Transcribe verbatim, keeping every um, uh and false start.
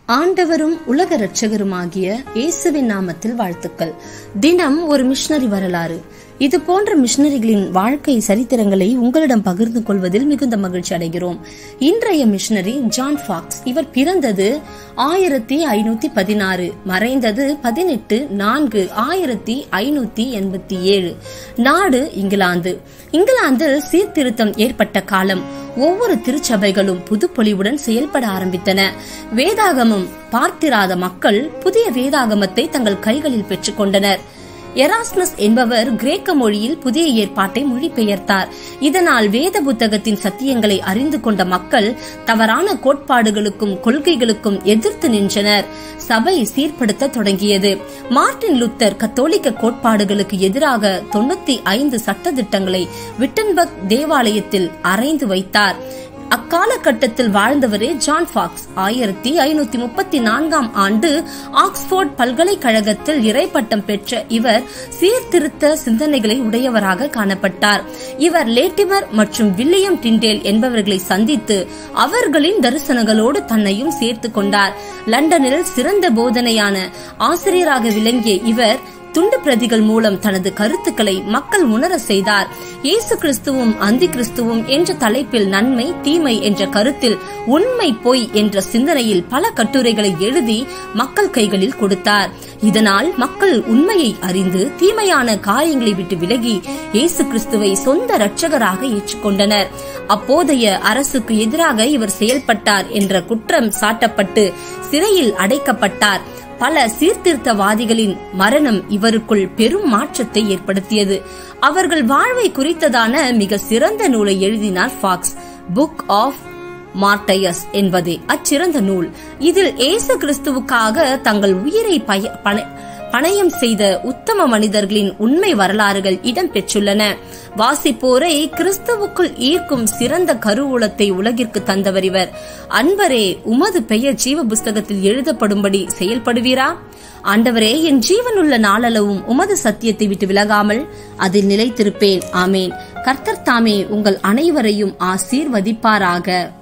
ஆண்டவரும் உலக இரட்சகருமாகிய இயேசுவின் நாமத்தில் வாழ்த்துக்கள். தினம் ஒரு மிஷனரி வரலாறு. இது போன்ற மிஷனரிகளின் வாழ்க்கை சரித்திரங்களை உங்களிடம் பகிர்ந்து கொள்வதில் மிகுந்த மகிழ்ச்சி அடைகிறோம். இன்றைய மிஷனரி ஜான் ஃபாக்ஸ். இவர் பிறந்தது ஆயிரத்தி ஐநூத்தி பதினாறு, மறைந்தது பதினெட்டு நான்கு ஆயிரத்தி ஐநூத்தி எண்பத்தி ஏழு. நாடு இங்கிலாந்து. இங்கிலாந்தில் சீர்திருத்தம் ஏற்பட்ட காலம். ஒவ்வொரு திருச்சபைகளும் புதுப்பொலிவுடன் செயல்பட ஆரம்பித்தன. வேதாகமம் பார்த்திராத மக்கள் புதிய வேதாகமத்தை தங்கள் கைகளில் பெற்றுக் கொண்டனர். எராஸ்மஸ் என்பவர் கிரேக்க மொழியில் புதிய ஏற்பாட்டை மொழிபெயர்த்தார். இதனால் வேத புத்தகத்தின் சத்தியங்களை அறிந்து கொண்ட மக்கள் தவறான கோட்பாடுகளுக்கும் கொள்கைகளுக்கும் எதிர்த்து நின்றனர். சபை சீர்படுத்த தொடங்கியது. மார்ட்டின் லூத்தர் கத்தோலிக்க கோட்பாடுகளுக்கு எதிராக தொண்ணூத்தி ஐந்து சட்ட திட்டங்களை விட்டன்பர்க் தேவாலயத்தில் அறைந்து வைத்தார். அக்காலகட்டத்தில் வாழ்ந்தவரே ஜான் ஃபாக்ஸ். ஆயிரத்தி ஐநூத்தி முப்பத்தி நான்காம் ஆண்டு ஆக்ஸ்போர்ட் பல்கலைக்கழகத்தில் இறைப்பட்டம் பெற்ற இவர் சீர்திருத்த சிந்தனைகளை உடையவராக காணப்பட்டார். இவர் லேட்டிமர் மற்றும் வில்லியம் டிண்டேல் என்பவர்களை சந்தித்து அவர்களின் தரிசனங்களோடு தன்னையும் சேர்த்து கொண்டார். லண்டனில் சிறந்த போதனையான ஆசிரியராக விளங்கிய இவர் துண்டு பிரதிகள் மூலம் தனது கருத்துக்களை மக்கள் உணர செய்தார். இயேசு கிறிஸ்துவும் அந்தி கிறிஸ்துவும் என்ற தலைப்பில் நன்மை தீமை என்ற கருத்தில் உண்மை பொய் என்ற சிந்தனையில் பல கட்டுரைகளை எழுதி மக்கள் கைகளில் கொடுத்தார். இதனால் மக்கள் உண்மையை அறிந்து தீமையான காரியங்களை விட்டு விலகி இயேசு கிறிஸ்துவை சொந்த இரட்சகராக ஏற்றுக்கொண்டனர். அப்போதைய அரசுக்கு எதிராக இவர் செயல்பட்டார் என்ற குற்றம் சாட்டப்பட்டு சிறையில் அடைக்கப்பட்டார். பல சீர்திருத்தவாதிகளின் மரணம் இவருக்குள் பெரும் மாற்றத்தை ஏற்படுத்தியது. அவர்கள் வாழ்வை குறித்ததான மிக சிறந்த நூலை எழுதினார் ஃபாக்ஸ். புக் ஆஃப் மார்டையர்ஸ் என்பதே அச்சிறந்த நூல். இதில் இயேசு கிறிஸ்துவுக்காக தங்கள் உயிரை பணயம் செய்த உத்தம மனிதர்களின் உண்மை வரலாறுகள் இடம் பெற்றுள்ளன. வாசிப்போரை கிறிஸ்துவுக்குள் ஈர்க்கும் சிறந்த கருவூலத்தை உலகிற்கு தந்தவர் இவர். அன்பரே, உமது பெயர் ஜீவ புஸ்தகத்தில் எழுதப்படும்படி செயல்படுவீரா? ஆண்டவரே, என் ஜீவனுள்ள நாளளவும் உமது சத்தியத்தை விட்டு விலகாமல் அதில் நிலைத்திருப்பேன். ஆமேன். கர்த்தர் தாமே உங்கள் அனைவரையும் ஆசீர்வதிப்பாராக.